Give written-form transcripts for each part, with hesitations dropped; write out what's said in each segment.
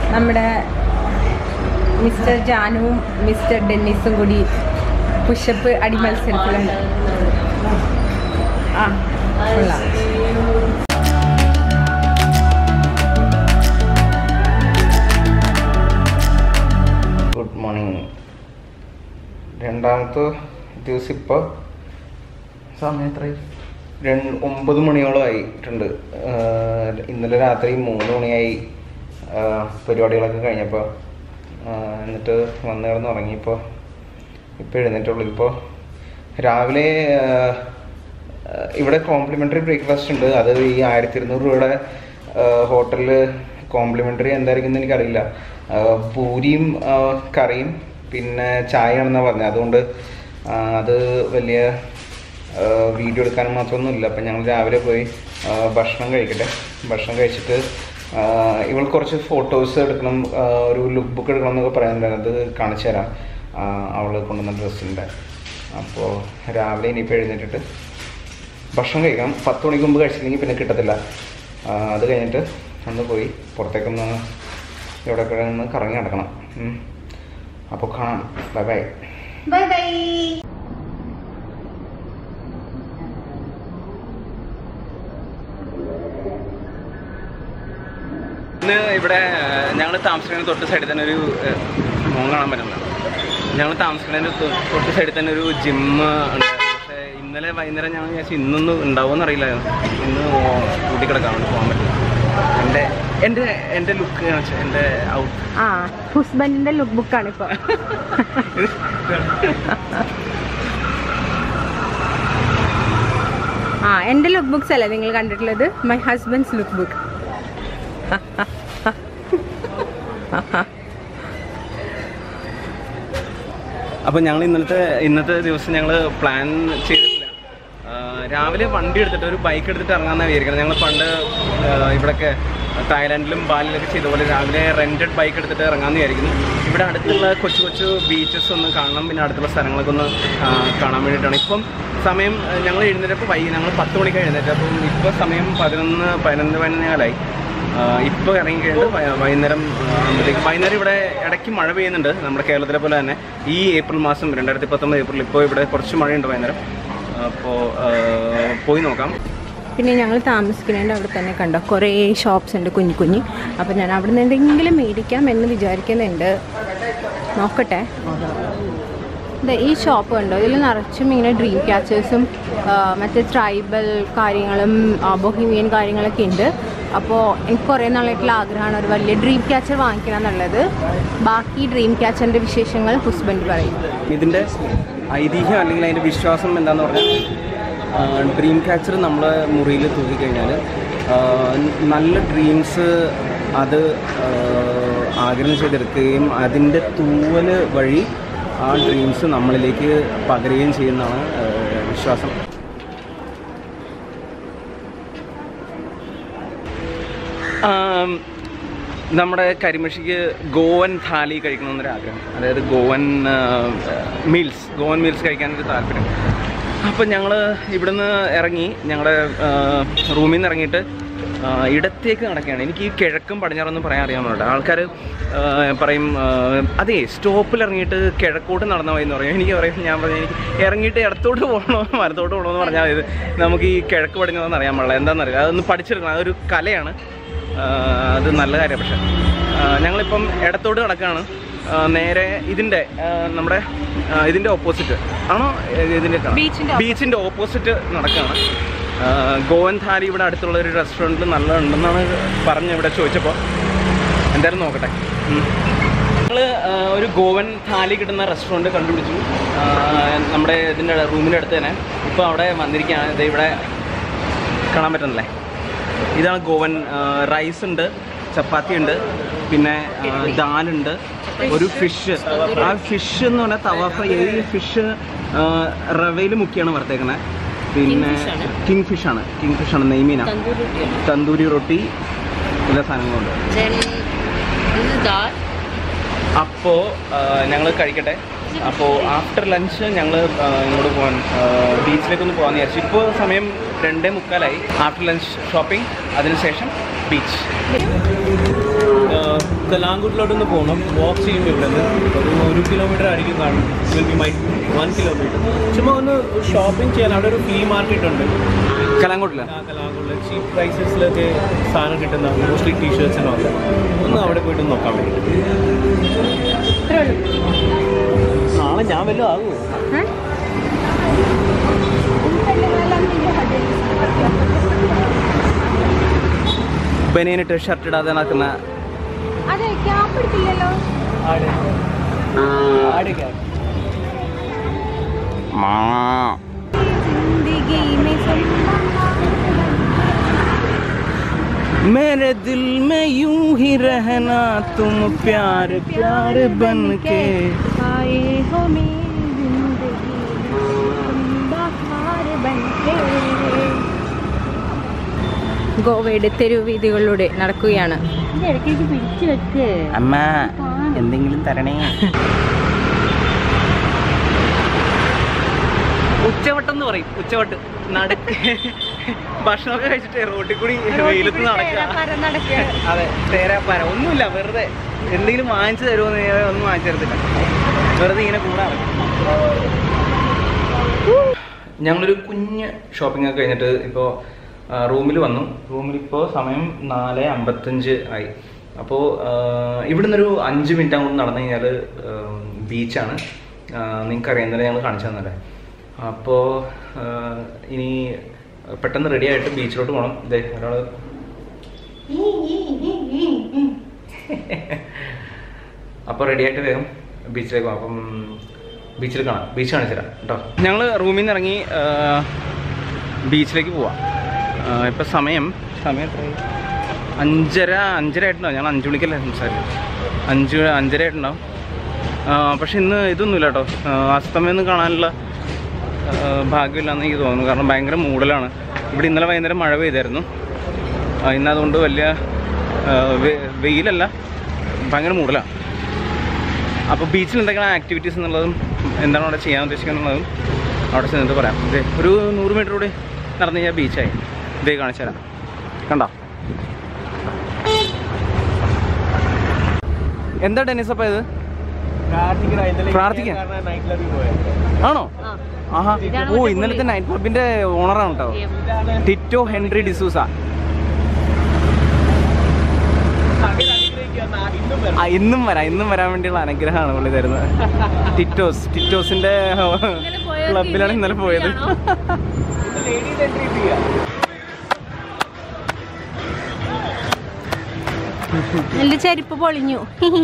നമ്മുടെ mister ജാനുവും mister ഡെന്നിസും കൂടി pushup അടി മത്സരത്തിലുണ്ട്. ആ കൊള്ളാം. Good morning. രണ്ടാമത്തെ ദിവസം ഇപ്പോൾ സമയം എത്രയും 9 മണിയോളം ആയിട്ടുണ്ട്. ഇന്നലെ രാത്രി 3 മണിയായി പരിപാടികളൊക്കെ കഴിഞ്ഞപ്പോൾ. എന്നിട്ട് വന്ന് കിടന്ന് ഉറങ്ങിയപ്പോൾ ഇപ്പോൾ എഴുന്നേറ്റുള്ളൂ. ഇപ്പോൾ രാവിലെ ഇവിടെ കോംപ്ലിമെൻ്ററി ബ്രേക്ക്ഫാസ്റ്റ് ഉണ്ട്. അത് ഈ 1200 രൂപയുടെ ഹോട്ടലിൽ കോംപ്ലിമെൻ്ററി എന്തായിരിക്കും എന്ന് എനിക്കറിയില്ല. പൂരിയും കറിയും പിന്നെ ചായയാണെന്നാണ് പറഞ്ഞത്. അതുകൊണ്ട് അത് വലിയ വീഡിയോ എടുക്കാൻ മാത്രമൊന്നുമില്ല. അപ്പം ഞങ്ങൾ രാവിലെ പോയി ഭക്ഷണം കഴിക്കട്ടെ. ഭക്ഷണം കഴിച്ചിട്ട് ഇവൾ കുറച്ച് ഫോട്ടോസ് എടുക്കണം, ഒരു ലുക്ക് ബുക്ക് എടുക്കണം എന്നൊക്കെ പറയുന്നുണ്ടായിരുന്നു. അത് കാണിച്ചു തരാം, അവൾ കൊണ്ടുവന്ന ഡ്രസ്സിൻ്റെ. അപ്പോൾ രാവിലെ ഇനിയിപ്പോൾ എഴുന്നേറ്റിട്ട് ഭക്ഷണം കഴിക്കാം. 10 മണിക്ക് മുമ്പ് കഴിച്ചില്ലെങ്കിൽ പിന്നെ കിട്ടത്തില്ല. അത് കഴിഞ്ഞിട്ട് ഒന്ന് പോയി പുറത്തേക്കൊന്ന് എവിടെയൊക്കെ ഒന്ന് കറങ്ങി നടക്കണം. അപ്പോൾ കാണാം. Bye bye. Bye bye. ഇന്ന് ഇവിടെ ഞങ്ങൾ താമസിക്കുന്നതിന് തൊട്ട് സൈഡിൽ തന്നെ ഒരു മോൻ കാണാൻ പറ്റുന്നില്ല. ഞങ്ങൾ താമസിക്കുന്നതിന് തൊട്ട് സൈഡിൽ തന്നെ ഒരു ജിമ്മ് ഉണ്ട്. പക്ഷേ ഇന്നലെ വൈകുന്നേരം ഞങ്ങൾ വിചാരിച്ചു ഇന്നൊന്നും ഉണ്ടാവുമെന്ന് അറിയില്ലായിരുന്നു. ഇന്ന് കൂട്ടിക്കിടക്കാൻ പോകാൻ പറ്റില്ല. എൻ്റെ ലുക്ക് എൻ്റെ ഔട്ട് ഹസ്ബൻഡിന്റെ ലുക്ക് ബുക്കാണ് ഇപ്പോൾ. എൻ്റെ ലുക്ക് ബുക്സ് അല്ലേ നിങ്ങൾ കണ്ടിട്ടുള്ളത്? My husband's look book. അപ്പോൾ ഞങ്ങൾ ഇന്നത്തെ ദിവസം ഞങ്ങൾ പ്ലാൻ ചെയ്തിട്ടില്ല. രാവിലെ വണ്ടി എടുത്തിട്ട് ഒരു ബൈക്ക് എടുത്തിട്ട് ഇറങ്ങാമെന്നാണ് വിചാരിക്കുന്നത്. ഞങ്ങൾ പണ്ട് ഇവിടെയൊക്കെ തായ്ലാൻഡിലും ബാലിലൊക്കെ ചെയ്ത പോലെ രാവിലെ റെൻറ്റഡ് ബൈക്ക് എടുത്തിട്ട് ഇറങ്ങാമെന്ന് വിചാരിക്കുന്നു. ഇവിടെ അടുത്തുള്ള കൊച്ചു കൊച്ചു ബീച്ചസ് ഒന്ന് കാണണം, പിന്നെ അടുത്തുള്ള സ്ഥലങ്ങളൊക്കെ ഒന്ന് കാണാൻ വേണ്ടിയിട്ടാണ്. ഇപ്പം സമയം ഞങ്ങൾ എഴുന്നേറ്റപ്പോൾ ഞങ്ങൾ 10 മണിക്ക് എഴുന്നേറ്റ്. അപ്പം ഇപ്പോൾ സമയം 11-11:15 ഇപ്പോൾ ഇറങ്ങിക്കഴിഞ്ഞിട്ട് വൈകുന്നേരം ഇവിടെ ഇടയ്ക്ക് മഴ പെയ്യുന്നുണ്ട്, നമ്മുടെ കേരളത്തിലെ പോലെ തന്നെ. ഈ ഏപ്രിൽ മാസം 2019 ഏപ്രിൽ ഇപ്പോൾ ഇവിടെ കുറച്ച് മഴയുണ്ട് വൈകുന്നേരം. അപ്പോൾ പോയി നോക്കാം. പിന്നെ ഞങ്ങൾ താമസിക്കുന്നതിൻ്റെ അവിടെ തന്നെ കണ്ടോ കുറേ ഷോപ്സ് ഉണ്ട് കുഞ്ഞു കുഞ്ഞ്. അപ്പോൾ ഞാൻ അവിടെ നിന്ന് എന്തെങ്കിലും മേടിക്കാം എന്ന് വിചാരിക്കുന്നുണ്ട്. നോക്കട്ടെ. ഈ ഷോപ്പ് ഉണ്ടോ, ഇതിൽ നിറച്ചും ഇങ്ങനെ ഡ്രീം ക്യാച്ചേഴ്സും മറ്റേ ട്രൈബൽ കാര്യങ്ങളും ബൊഹീമിയൻ കാര്യങ്ങളൊക്കെ ഉണ്ട്. അപ്പോൾ എനിക്ക് കുറേ നാളായിട്ടുള്ള ആഗ്രഹമാണ് ഒരു വലിയ ഡ്രീം ക്യാച്ചർ വാങ്ങിക്കണം എന്നുള്ളത്. ബാക്കി ഡ്രീം ക്യാച്ചറിൻ്റെ വിശേഷങ്ങൾ ഹസ്ബൻഡ് പറയും. ഇതിൻ്റെ ഐതിഹ്യം അല്ലെങ്കിൽ അതിൻ്റെ വിശ്വാസം എന്താണെന്ന് പറഞ്ഞാൽ, ഡ്രീം ക്യാച്ചർ നമ്മളെ മുറിയിൽ തൂക്കിക്കഴിഞ്ഞാൽ നല്ല ഡ്രീംസ് അത് ആഗ്രഹം ചെയ്തെടുക്കുകയും അതിൻ്റെ തൂവൽ വഴി ആ ഡ്രീംസ് നമ്മളിലേക്ക് പകരുകയും ചെയ്യുന്നതാണ് വിശ്വാസം. നമ്മുടെ കരിമഷിക്ക് ഗോവൻ താലി കഴിക്കണമെന്നൊരാഗ്രഹം, അതായത് ഗോവൻ മീൽസ് കഴിക്കാനൊരു താല്പര്യം. അപ്പം ഞങ്ങൾ ഇവിടുന്ന് ഇറങ്ങി, ഞങ്ങളുടെ റൂമിൽ നിന്ന് ഇറങ്ങിയിട്ട് ഇടത്തേക്ക് നടക്കുകയാണ്. എനിക്ക് ഈ കിഴക്കും പടിഞ്ഞാറൊന്നും പറയാൻ അറിയാവുന്നുണ്ട്. ആൾക്കാർ പറയും അതെ സ്റ്റോപ്പിൽ ഇറങ്ങിയിട്ട് കിഴക്കോട്ട് നടന്ന വഴി എന്ന് പറയും. എനിക്ക് പറയും, ഞാൻ പറഞ്ഞു എനിക്ക് ഇറങ്ങിയിട്ട് ഇടത്തോട്ട് പോകണോ വലത്തോട്ട് പോകണമെന്ന് പറഞ്ഞാൽ ഇത് നമുക്ക് ഈ കിഴക്ക് പടിഞ്ഞാറെന്ന് അറിയാൻ പാടില്ല. എന്താണെന്നറിയില്ല, അതൊന്ന് പഠിച്ചെടുക്കണം. അതൊരു കലയാണ്, അത് നല്ല കാര്യമാണ്. പക്ഷേ ഞങ്ങളിപ്പം ഇടത്തോട്ട് നടക്കുകയാണ്. നേരെ നമ്മുടെ ഇതിൻ്റെ ഓപ്പോസിറ്റ് ആണോ, ഇതിൻ്റെ ബീച്ചിൻ്റെ ഓപ്പോസിറ്റ് നടക്കുകയാണ്. ഗോവൻ താലി ഇവിടെ അടുത്തുള്ള ഒരു റെസ്റ്റോറൻറ്റിൽ നല്ലതുണ്ടെന്നാണ് പറഞ്ഞ് ഇവിടെ ചോദിച്ചപ്പോൾ. എന്തായാലും നോക്കട്ടെ. ഞങ്ങൾ ഒരു ഗോവൻ താലി കിട്ടുന്ന റെസ്റ്റോറൻറ്റ് കണ്ടുപിടിച്ചു നമ്മുടെ ഇതിൻ്റെ റൂമിൻ്റെ അടുത്ത് തന്നെ. ഇപ്പോൾ അവിടെ വന്നിരിക്കുകയാണ്. ഇത് ഇവിടെ കാണാൻ പറ്റുന്നില്ലേ, ഇതാണ് ഗോവൻ. റൈസ് ഉണ്ട്, ചപ്പാത്തി ഉണ്ട്, പിന്നെ ദാലുണ്ട്, ഒരു ഫിഷ്. ആ ഫിഷ് എന്ന് പറഞ്ഞാൽ തവ ഫ്രൈ. ഈ ഫിഷ് റവയിൽ മുക്കിയാണ് വറുത്തേക്കുന്നത്. പിന്നെ കിങ് ഫിഷാണ്, നെയ്മീനാണ്. തന്തൂരി റൊട്ടി, എല്ലാ സാധനങ്ങളുണ്ട്. അപ്പോൾ ഞങ്ങൾ കഴിക്കട്ടെ. അപ്പോൾ ആഫ്റ്റർ ലഞ്ച് ഞങ്ങൾ ഇങ്ങോട്ട് പോകാൻ ബീച്ചിലേക്കൊന്ന് പോകാമെന്ന് വിചാരിച്ചു. ഇപ്പോൾ സമയം 2:45. ആഫ്റ്റർ ലഞ്ച് ഷോപ്പിംഗ്, അതിനുശേഷം ബീച്ച്. കലാങ്കുട്ടിലോട്ടൊന്ന് പോകണം. വാക്ക് ചെയ്യുമ്പോൾ ഇവിടെ നിന്ന് 1 കിലോമീറ്റർ ആയിരിക്കും കാണും. Will be my 1 kilometre. ചുമ്മാ ഒന്ന് ഷോപ്പിംഗ് ചെയ്യാൻ. അവിടെ ഒരു ഫ്ലീ മാർക്കറ്റ് ഉണ്ട് കലാങ്കുട്ടിൽ. കലാങ്കുട്ടിൽ ചീപ്പ് പ്രൈസസിലൊക്കെ സാധനം കിട്ടുന്ന മോസ്റ്റ്ലി ടീഷർട്ട്സിനോ ഒക്കെ ഒന്ന് അവിടെ പോയിട്ട് നോക്കാൻ വേണ്ടി. നാളെ ഞാൻ വല്ലതും ആകുമോ? ബനിയനിട്ട് ഷർട്ട് ഇടാതെ നടക്കുന്ന मेरे दिल में यूं ही रहना तुम प्यार प्यार बन के आए हो मेरी जिंदगी बहार बन के. ഗോവയുടെ തെരുവീതികളിലൂടെ നടക്കുകയാണ്. അമ്മ എന്തെങ്കിലും തരണേ. ഉച്ചവട്ടം എന്ന് പറയും. ഉച്ചവട്ട് നടക്ക് ഭക്ഷണമൊക്കെ കഴിച്ചിട്ട് റോട്ടിൽ കൂടി വെയിലത്ത് നടക്കുക. അതെ, തേരാപ്പാര ഒന്നുമില്ല, വെറുതെ എന്തെങ്കിലും വാങ്ങിച്ചു തരുമോന്ന് ഒന്നും വാങ്ങിച്ചു തരത്തില്ല, വെറുതെ ഇങ്ങനെ കൂടെ നടക്കും. ഞങ്ങളൊരു കുഞ്ഞ് ഷോപ്പിംഗ് ഒക്കെ കഴിഞ്ഞിട്ട് ഇപ്പോൾ റൂമിൽ വന്നു. റൂമിലിപ്പോൾ സമയം 4:55 ആയി. അപ്പോൾ ഇവിടുന്നൊരു 5 മിനിറ്റ് അങ്ങോട്ട് നടന്നു കഴിഞ്ഞാൽ ബീച്ചാണ്. നിങ്ങൾക്ക് അറിയാവുന്നതല്ലേ, ഞങ്ങൾ കാണിച്ചു തന്നല്ലേ. അപ്പോൾ ഇനി പെട്ടെന്ന് റെഡി ആയിട്ട് ബീച്ചിലോട്ട് പോകണം. ഇതേ ഒരാൾ അപ്പോൾ റെഡി ആയിട്ട് വേഗം ബീച്ചിലേക്ക് പോകാം. അപ്പം ബീച്ചിൽ കാണാം, ബീച്ച് കാണിച്ചു തരാം കേട്ടോ. ഞങ്ങൾ റൂമിൽ നിന്ന് ഇറങ്ങി ബീച്ചിലേക്ക് പോവാം. ഇപ്പം സമയം എത്രയായി? 5:30 ആയിട്ടുണ്ടാവും. ഞങ്ങൾ 5 മണിക്കല്ലേ സംസാരിച്ചു. 5:30 ആയിട്ടുണ്ടാവും. പക്ഷെ ഇന്ന് ഇതൊന്നുമില്ല കേട്ടോ, അസ്തമയൊന്നും കാണാനുള്ള ഭാഗ്യമില്ലാന്ന് എനിക്ക് തോന്നുന്നു. കാരണം ഭയങ്കര മൂടലാണ് ഇവിടെ. ഇന്നലെ വൈകുന്നേരം മഴ പെയ്തായിരുന്നു. ഇന്ന് അതുകൊണ്ട് വലിയ വെയിലല്ല, ഭയങ്കര മൂടലാണ്. അപ്പോൾ ബീച്ചിൽ എന്തൊക്കെയാണ് ആക്ടിവിറ്റീസ് എന്നുള്ളതും എന്താണ് അവിടെ ചെയ്യാൻ ഉദ്ദേശിക്കുന്നത് എന്നുള്ളതും അവിടെ ചെന്നിട്ട് പറയാം. ഇതേ ഒരു 100 മീറ്റർ കൂടി നടന്നു കഴിഞ്ഞാൽ ബീച്ചായി. ഇതേ കാണിച്ചു തരാം, കണ്ടോ? എന്താ ടെന്നീസ് അപ്പം ഇത്? പ്രാർത്ഥിക്കാൻ ആണോ? ആഹാ, ഓ ഇന്നലത്തെ നൈറ്റ് ക്ലബിന്റെ ഓണറാണ് കേട്ടോ, ടിറ്റോ ഹെൻറി ഡിസൂസ. ഇന്നും വരാൻ വേണ്ടിയുള്ള അനുഗ്രഹമാണ് പുള്ളി തരുന്നത്. ടിറ്റോസിന്റെ ക്ലബിലാണ് ഇന്നലെ പോയത്. എന്റെ ചെരുപ്പ് പൊളിഞ്ഞു.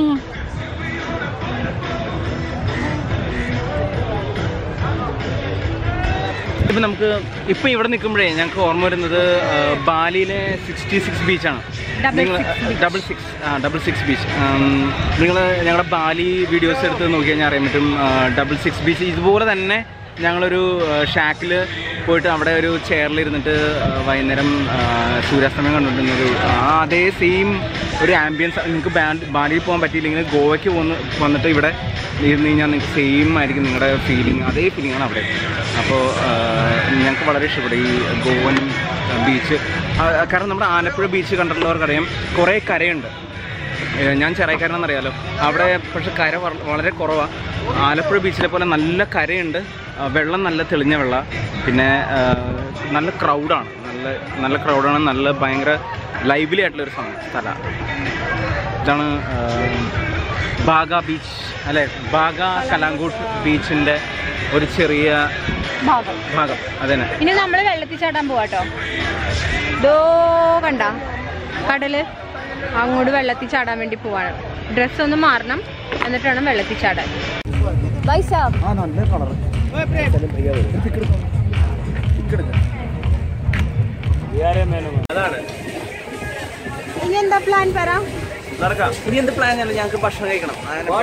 ഇപ്പം നമുക്ക് ഇപ്പം ഇവിടെ നിൽക്കുമ്പോഴേ ഞങ്ങൾക്ക് ഓർമ്മ വരുന്നത് ബാലിയിലെ 66 ബീച്ചാണ്. നിങ്ങൾ 66 ബീച്ച് നിങ്ങൾ ഞങ്ങളുടെ ബാലി വീഡിയോസ് എടുത്ത് നോക്കി കഴിഞ്ഞാൽ അറിയാൻ പറ്റും. 66 ബീച്ച് ഇതുപോലെ തന്നെ ഞങ്ങളൊരു ഷാക്കിൽ പോയിട്ട് അവിടെ ഒരു ചെയറിലിരുന്നിട്ട് വൈകുന്നേരം സൂര്യാസ്തമയം കണ്ടുകൊണ്ടിരുന്നൊരു അതേ സെയിം ഒരു ആംബിയൻസ്. നിങ്ങൾക്ക് ബാലിയിൽ പോകാൻ പറ്റിയില്ലെങ്കിൽ ഗോവയ്ക്ക് വന്നിട്ട് ഇവിടെ ഇരുന്ന് കഴിഞ്ഞാൽ നിങ്ങൾക്ക് സെയിം ആയിരിക്കും നിങ്ങളുടെ ഫീലിംഗ്. അതേ ഫീലിംഗാണ് അവിടെ. അപ്പോൾ ഞങ്ങൾക്ക് വളരെ ഇഷ്ടപ്പെട്ടു ഈ ഗോവൻ ബീച്ച്. കാരണം നമ്മുടെ ആലപ്പുഴ ബീച്ച് കണ്ടിട്ടുള്ളവർക്കറിയാം കുറേ കരയുണ്ട്. ഞാൻ ചെറായിക്കാരനെന്നറിയാലോ, അവിടെ പക്ഷെ കര വളരെ കുറവാണ്. ആലപ്പുഴ ബീച്ചിലെ പോലെ നല്ല കരയുണ്ട്, വെള്ളം നല്ല തെളിഞ്ഞ വെള്ളം, പിന്നെ നല്ല ക്രൗഡാണ്, നല്ല ക്രൗഡാണ്, നല്ല ഭയങ്കര ലൈവ്ലി ആയിട്ടുള്ളൊരു സ്ഥലമാണ്. ഇതാണ് ബാഗ ബീച്ച് അല്ലേ, ബാഗ കലാങ്കൂട്ട് ബീച്ചിൻ്റെ ഒരു ചെറിയ ഭാഗം. അതന്നെ. ഇനി നമ്മൾ വെള്ളത്തിൽ ചാടാൻ പോവാട്ടോ. ദോ കണ്ട കടല്, അങ്ങോട്ട് വെള്ളത്തിൽ ചാടാൻ വേണ്ടി പോവാണ്. ഡ്രസ്സ് ഒന്ന് മാറണം, എന്നിട്ട് വേണം വെള്ളത്തിൽ ചാടാൻ. ഇനി എന്താ പ്ലാൻ പറ? ഇനി എന്ത് പ്ലാൻ? ഞങ്ങൾക്ക് ഭക്ഷണം കഴിക്കണം.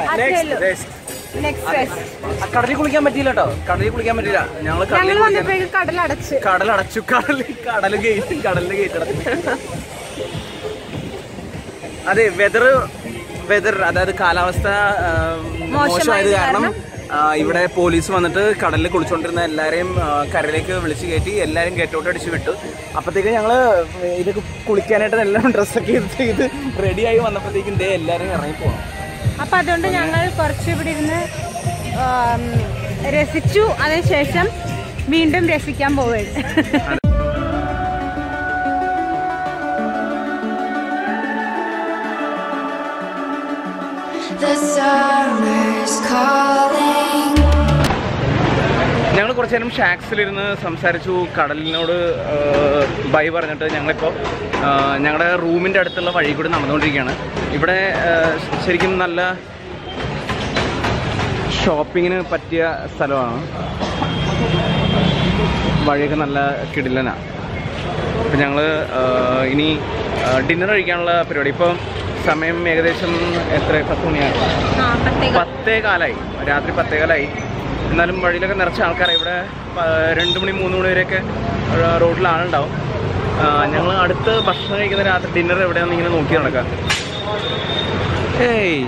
കടലിൽ കുളിക്കാൻ പറ്റിയില്ല കേട്ടോ, കടലിൽ കുളിക്കാൻ പറ്റില്ല. ഞങ്ങൾ കടലടച്ചു, കടലിൽ ഗേറ്റ്. അതെ, വെതർ അതായത് കാലാവസ്ഥ മോശമായത് കാരണം ഇവിടെ പോലീസ് വന്നിട്ട് കടലിൽ കുളിച്ചുകൊണ്ടിരുന്ന എല്ലാവരെയും കരയിലേക്ക് വിളിച്ച് കയറ്റി എല്ലാവരും ഗേറ്റൗട്ട് അടിച്ച് വിട്ടു. അപ്പോഴത്തേക്ക് ഞങ്ങൾ ഇത് കുളിക്കാനായിട്ട് എല്ലാം ഡ്രസ്സൊക്കെ ചെയ്ത് റെഡിയായി വന്നപ്പോഴത്തേക്കും ദേ എല്ലാവരും ഇറങ്ങിപ്പോകണം. അപ്പം അതുകൊണ്ട് ഞങ്ങൾ കുറച്ച് ഇവിടെ ഇരുന്ന് രസിച്ചു. അതിനുശേഷം വീണ്ടും രസിക്കാൻ പോവുകയാണ്. ഞങ്ങൾ കുറച്ച് നേരം ഷാക്സിലിരുന്ന് സംസാരിച്ചു, കടലിനോട് ബൈ പറഞ്ഞിട്ട് ഞങ്ങളിപ്പോൾ ഞങ്ങളുടെ റൂമിൻ്റെ അടുത്തുള്ള വഴി കൂടി നടന്നുകൊണ്ടിരിക്കുകയാണ്. ഇവിടെ ശരിക്കും നല്ല ഷോപ്പിങ്ങിന് പറ്റിയ സ്ഥലമാണ്. വഴിയൊക്കെ നല്ല കിടിലനാണ്. അപ്പം ഞങ്ങൾ ഇനി ഡിന്നർ കഴിക്കാനുള്ള പരിപാടി. ഇപ്പോൾ സമയം ഏകദേശം എത്ര 10 മണിയാണ്, 10:15 രാത്രി 10:15. എന്നാലും വഴിയിലൊക്കെ നിറച്ച ആൾക്കാരാണ്. ഇവിടെ 2 മണി 3 മണി വരെയൊക്കെ റോഡിൽ ആളുണ്ടാവും. ഞങ്ങൾ അടുത്ത് ഭക്ഷണം കഴിക്കുന്ന രാത്രി ഡിന്നർ എവിടെയാണെന്ന് ഇങ്ങനെ നോക്കി നടക്കാം. ഏയ്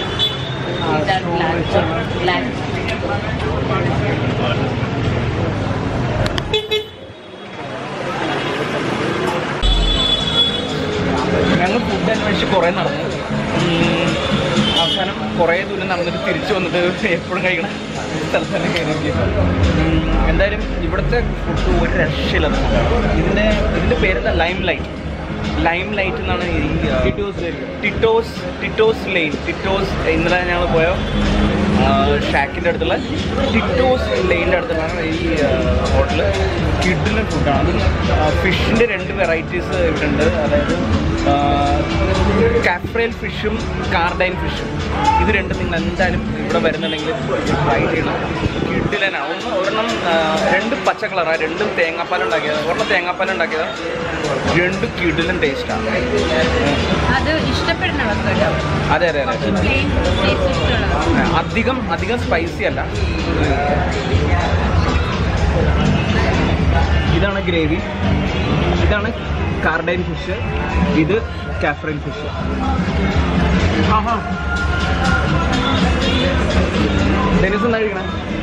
ഞങ്ങൾ ഫുഡ് അന്വേഷിച്ച് കുറേ നടന്നു. അവസാനം കുറേ ദൂരം നടന്നിട്ട് തിരിച്ചു വന്നിട്ട് എപ്പോഴും കഴിക്കണം സ്ഥലത്ത് തന്നെ കയറി. എന്തായാലും ഇവിടുത്തെ ഫുഡ് ഒരു രക്ഷയില്ലാത്ത ഫുഡാണ്. ഇതിൻ്റെ പേരെന്താ? ലൈം ലൈറ്റ് എന്നാണ് ഈ ടിറ്റോസ് ലൈൻ. ഇന്നലെ ഞങ്ങൾ പോയ ഷാക്കിൻ്റെ അടുത്തുള്ള ടിറ്റോസ് ലൈനിൻ്റെ അടുത്തുള്ളതാണ് ഈ ഹോട്ടൽ. കിഡിലെ ഫുഡാണ്. ഫിഷിൻ്റെ 2 വെറൈറ്റീസ് ഇവിടെ ഉണ്ട്. അതായത് കാപ്രൈൽ ഫിഷും കാർഡൈൻ ഫിഷും. ഇത് രണ്ടും നിങ്ങൾ എന്തായാലും ഇവിടെ വരുന്നുണ്ടെങ്കിൽ ട്രൈ ചെയ്യണം. കിഡിലനാണ്. ഒരെണ്ണം 2 പച്ച കളറാണ്, 2 തേങ്ങാപ്പാലുണ്ടാക്കിയത്. ഒരെണ്ണം തേങ്ങാപ്പാലുണ്ടാക്കിയത്. 2 കിഡിലൻ ടേസ്റ്റാണ്. അത് ഇഷ്ടപ്പെടുന്നവർക്ക്. അതെ അതെ അതെ. അധികം സ്പൈസി അല്ല. ഇതാണ് ഗ്രേവി. ഇതാണ് കാർഡൈൻ ഫിഷ്. ഇത് കാഫ്രൈൻ ഫിഷ്. ഡെനിസ് എന്താ കഴിക്കണേ?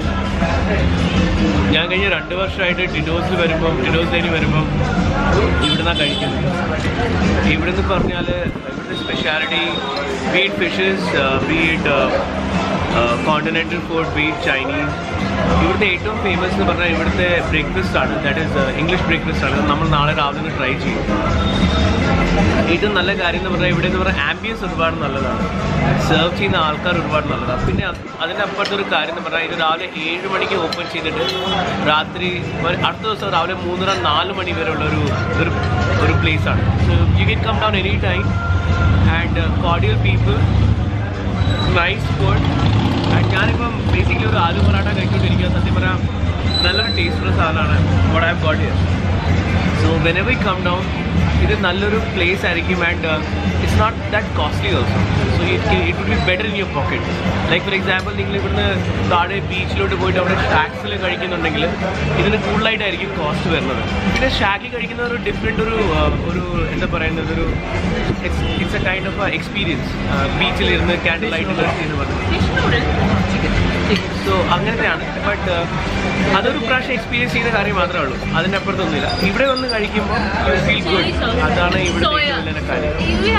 ഞാൻ കഴിഞ്ഞ 2 വർഷമായിട്ട് ടിറ്റോസ് ലൈനിൽ വരുമ്പം ഇവിടുന്നാണ് കഴിക്കുന്നത്. ഇവിടുന്ന് പറഞ്ഞാൽ ഇവിടുത്തെ speciality be it fishes, be it continental food, be it Chinese. ഇവിടുത്തെ ഏറ്റവും ഫേമസ് എന്ന് പറഞ്ഞാൽ ഇവിടുത്തെ ബ്രേക്ക്ഫാസ്റ്റ് ആണ്. ദാറ്റ് ഈസ് ഇംഗ്ലീഷ് ബ്രേക്ക്ഫാസ്റ്റ് ആണ്. നമ്മൾ നാളെ രാവിലെ ട്രൈ ചെയ്യും. ഏറ്റവും നല്ല കാര്യം എന്ന് പറഞ്ഞാൽ ഇവിടെ എന്ന് പറഞ്ഞാൽ ആംബിയൻസ് ഒരുപാട് നല്ലതാണ്. സെർവ് ചെയ്യുന്ന ആൾക്കാർ ഒരുപാട് നല്ലതാണ്. പിന്നെ അതിൻ്റെ അപ്പുറത്തൊരു കാര്യം എന്ന് പറഞ്ഞാൽ ഇത് രാവിലെ 7 മണിക്ക് ഓപ്പൺ ചെയ്തിട്ട് രാത്രി അടുത്ത ദിവസം രാവിലെ 3-4 മണി വരെ ഉള്ള ഒരു പ്ലേസാണ്. So you can come down any time and cordial people, nice food. And ഞാനിപ്പം ബേസിക്കലി ഒരു ആലു പൊറാട്ട കഴിച്ചുകൊണ്ടിരിക്കുക. സത്യം പറഞ്ഞാൽ നല്ലൊരു ടേസ്റ്റുള്ള സാധനമാണ്. What I have got here. So whenever you come down ഇത് നല്ലൊരു പ്ലേസ് ആയിരിക്കും. And it's not that costly also. So it would be better in your pocket. Like for example നിങ്ങൾ ഇവിടുന്ന് താഴെ ബീച്ചിലോട്ട് പോയിട്ട് അവിടെ ഷാക്സിൽ കഴിക്കുന്നുണ്ടെങ്കിൽ ഇതിന് കൂടുതലായിട്ടായിരിക്കും കോസ്റ്റ് വരുന്നത്. പിന്നെ ഷാക്കിൽ കഴിക്കുന്ന ഒരു ഡിഫറെൻ്റ് ഒരു എന്താ പറയുന്നത്, it's a kind of experience. ബീച്ചിലിരുന്ന് ക്യാൻഡിൽ ലൈറ്റ് കഴിച്ചെന്ന് പറഞ്ഞത്. സോ അങ്ങനത്തെയാണ്. ബട്ട് അതൊരു പ്രാവശ്യം എക്സ്പീരിയൻസ് ചെയ്യുന്ന കാര്യം മാത്രമേ ഉള്ളൂ. അതിൻ്റെ അപ്പുറത്തൊന്നുമില്ല. ഇവിടെ വന്ന് കഴിക്കുമ്പോൾ യു ഫീൽ ഗുഡ്. അതാണ് ഇവിടുത്തെ കാര്യം.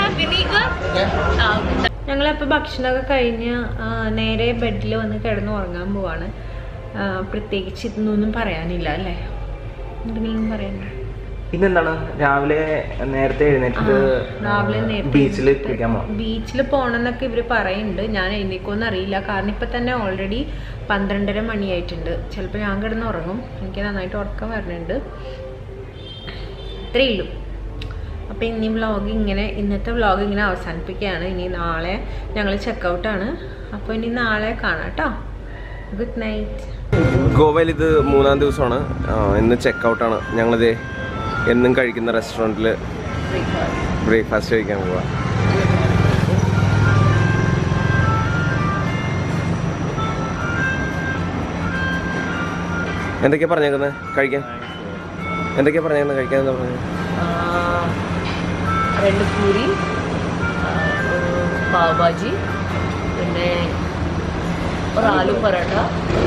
ഞങ്ങളപ്പോൾ ഭക്ഷണമൊക്കെ കഴിഞ്ഞ് നേരെ ബെഡിൽ വന്ന് കിടന്ന് ഉറങ്ങാൻ പോവാണ്. പ്രത്യേകിച്ച് ഇതൊന്നും പറയാനില്ല അല്ലേ? എന്തെങ്കിലും പറയണ്ട? പിന്നെന്താണ്, രാവിലെ നേരത്തെ എഴുന്നേറ്റിട്ട് ബീച്ചിൽ ബീച്ചിൽ പോകണമെന്നൊക്കെ ഇവർ പറയുന്നുണ്ട്. ഞാൻ എഴുന്നേക്കുമെന്ന് അറിയില്ല. കാരണം ഇപ്പം തന്നെ ഓൾറെഡി 12:30 മണിയായിട്ടുണ്ട്. ചിലപ്പോൾ ഞാൻ കിടന്ന് ഉറങ്ങും. എനിക്ക് നന്നായിട്ട് ഉറക്കം വരുന്നുണ്ട്. ഇത്രയേ ഉള്ളൂ. അപ്പോൾ ഇന്നത്തെ വ്ളോഗ് ഇങ്ങനെ അവസാനിപ്പിക്കുകയാണ്. ഇനി നാളെ ഞങ്ങൾ ചെക്കൗട്ടാണ്. അപ്പോൾ ഇനി നാളെ കാണാം കേട്ടോ. Good night. ഗോവയിൽ ഇത് 3-ാം ദിവസമാണ്. ഇന്ന് ചെക്കൗട്ടാണ്. ഞങ്ങളിത് എന്നും കഴിക്കുന്ന റെസ്റ്റോറൻറ്റിൽ ബ്രേക്ക്ഫാസ്റ്റ് കഴിക്കാൻ പോവാ. എന്തൊക്കെയാ പറഞ്ഞേക്കുന്നത് കഴിക്കാൻ? എന്തൊക്കെയാ പറഞ്ഞേക്കുന്നത് കഴിക്കാൻ? എന്താ പറഞ്ഞത്? 2 പൂരി, പാവ് ഭാജി, പിന്നെ और आलू पराठा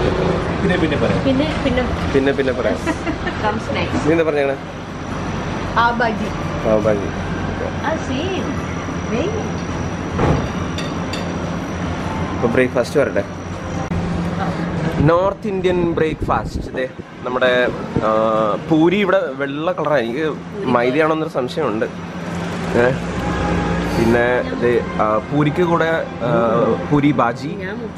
പിന്നെ പറയാം. comes next. നീ എന്താ പറഞ്ഞേ? pav bhaji. Pav bhaji. Same. ഇപ്പോൾ ബ്രേക്ക്ഫാസ്റ്റ് വരട്ടെ. North Indian breakfast. ഇതേ നമ്മുടെ പൂരി ഇവിടെ വെള്ള കളറാണ്. എനിക്ക് മൈദയാണോന്നൊരു സംശയമുണ്ട്. പിന്നെ പൂരിക്ക് കൂടെ പൂരി ബാജി.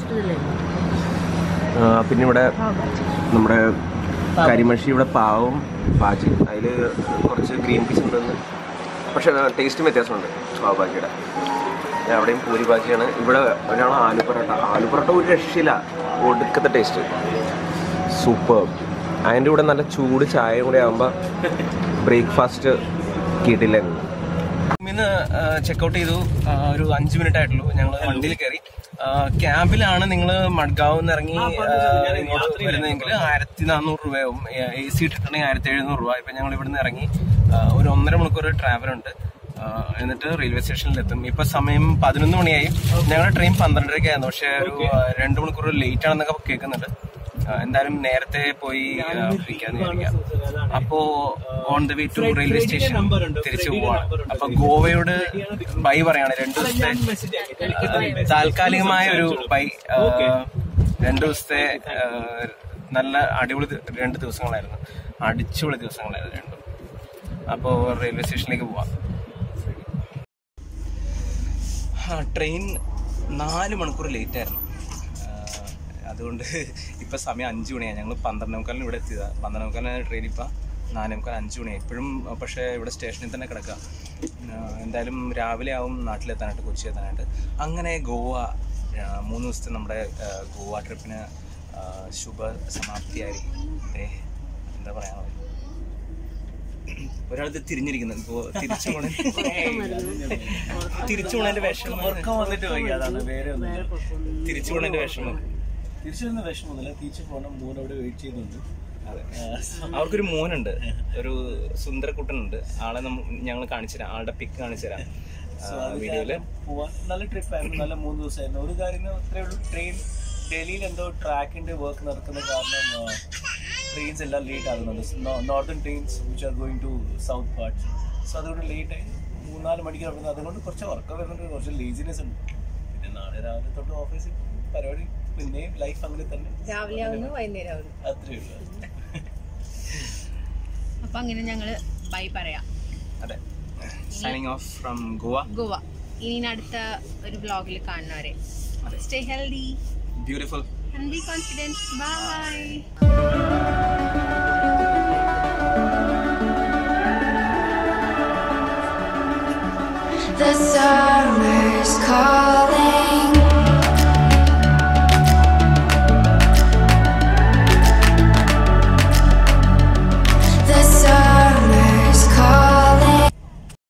പിന്നെ ഇവിടെ നമ്മുടെ കരിമഷി, ഇവിടെ പാവും ബാജി. അതിൽ കുറച്ച് ഗ്രീൻ പീസ് ഉണ്ടെന്ന്, പക്ഷേ ടേസ്റ്റും വ്യത്യാസമുണ്ട് പാവ് ബാജിയുടെ. അവിടെയും പൂരി ബാജിയാണ്. ഇവിടെ ഒരാൾ ആലു പൊറോട്ട. ആലു പൊറോട്ട ഒരു രക്ഷയില്ല, ഒടുക്കത്തെ ടേസ്റ്റ്, സൂപ്പർ. അതിൻ്റെ കൂടെ നല്ല ചൂട് ചായയും കൂടെ ആകുമ്പോൾ ബ്രേക്ക്ഫാസ്റ്റ് കിട്ടില്ലായിരുന്നു. ഇന്ന് ചെക്കൗട്ട് ചെയ്തു. ഒരു 5 മിനിറ്റ് ആയിട്ടുള്ളൂ. ഞങ്ങൾ വണ്ടിയിൽ കയറി. ക്യാമ്പിലാണ് നിങ്ങൾ മഡ്ഗാവ് നിന്ന് ഇറങ്ങി ഇങ്ങോട്ട് വരുന്നതെങ്കിൽ 1400 രൂപയാവും. AC ഇട്ടിട്ടുണ്ടെങ്കിൽ 1700 രൂപ. ഇപ്പം ഞങ്ങൾ ഇവിടുന്ന് ഇറങ്ങി ഒരു 1.5 മണിക്കൂർ ട്രാവലുണ്ട്. എന്നിട്ട് റെയിൽവേ സ്റ്റേഷനിലെത്തും. ഇപ്പം സമയം 11 മണിയായി. ഞങ്ങളുടെ ട്രെയിൻ 12:30 പക്ഷേ ഒരു 2 മണിക്കൂർ ലേറ്റ് ആണെന്നൊക്കെ കേൾക്കുന്നുണ്ട്. എന്തായാലും നേരത്തെ പോയി പിടിക്കാന്ന് വിചാരിക്കാം. അപ്പോ on the way to railway station തിരിച്ചു പോവാണ്. അപ്പൊ ഗോവയോട് ബൈ പറയാണ്. 2 ദിവസത്തെ താൽക്കാലികമായ ഒരു ബൈ. 2 ദിവസത്തെ നല്ല അടിപൊളി 2 ദിവസങ്ങളായിരുന്നു. അടിച്ചുപൊളി ദിവസങ്ങളായിരുന്നു രണ്ടും. അപ്പോൾ റെയിൽവേ സ്റ്റേഷനിലേക്ക് പോവാം. ട്രെയിൻ 4 മണിക്കൂർ ലേറ്റ് ആയിരുന്നു. അതുകൊണ്ട് ഇപ്പം സമയം 5 മണിയാണ്. ഞങ്ങൾ 12:45 ഇവിടെ എത്തിയതാണ്. 12:45 ട്രെയിൻ. ഇപ്പം 4:45 5 മണിയായി ഇപ്പോഴും. പക്ഷേ ഇവിടെ സ്റ്റേഷനിൽ തന്നെ കിടക്കുക. എന്തായാലും രാവിലെ ആവും നാട്ടിലെത്താനായിട്ട്, കൊച്ചി എത്താനായിട്ട്. അങ്ങനെ ഗോവ 3 ദിവസത്തെ നമ്മുടെ ഗോവ ട്രിപ്പിന് ശുഭ സമാപ്തിയായി. എന്താ പറയാ, ഒരാളിത് തിരിഞ്ഞിരിക്കുന്നത്. ഇപ്പോൾ തിരിച്ചു പോണതിന്റെ വിഷമം വന്നിട്ട് പോയി. അതാണ് വേറെ ഒന്നും. തിരിച്ചു പോണതിന്റെ വിഷമം. തിരിച്ചു വരുന്ന വിഷമമൊന്നുമില്ല. തിരിച്ചു പോകണം. മോൻ അവിടെ വെയിറ്റ് ചെയ്യുന്നുണ്ട്. അതെ, അവർക്കൊരു മോനുണ്ട്, ഒരു സുന്ദരക്കുട്ടനുണ്ട്. ആളെ ഞങ്ങൾ കാണിച്ചു തരാം. ആളുടെ പിക്ക് കാണിച്ചു തരാം വീഡിയോയില്. പോവാൻ നല്ല ട്രിപ്പായിരുന്നു. നല്ല 3 ദിവസമായിരുന്നു. ഒരു കാര്യം അത്രേ ഉള്ളൂ, ട്രെയിൻ ഡൽഹിയിൽ എന്തോ ട്രാക്കിന്റെ വർക്ക് നടക്കുന്ന കാരണം ട്രെയിൻസ് എല്ലാം ലേറ്റ് ആകുന്നുണ്ട്. Northern trains which are going to south parts. So അതുകൊണ്ട് ലേറ്റ് ആയി 3-4 മണിക്ക് നടക്കുന്നത്. അതുകൊണ്ട് കുറച്ച് ഉറക്കം വരുന്നുണ്ട്, കുറച്ച് ലേസിനെസ് ഉണ്ട്. പിന്നെ നാളെ രാവിലെ തൊട്ട് ഓഫീസിൽ പരിപാടി. പിന്നെയും ലൈഫ് അങ്ങനെ തന്നെ, രാവിലെ ആവുന്നു വൈകുന്നേരം ആവുന്നു, അത്രേ ഉള്ളൂ. അപ്പൊ അങ്ങനെ ഞങ്ങള് ബൈ പറയാം. അതെ, സൈനിങ് ഓഫ് ഫ്രം ഗോവ. ഇനി അടുത്ത ഒരു വ്ലോഗിൽ കാണുന്നവരെ stay healthy, beautiful and be confident. Bye. The summer's calling.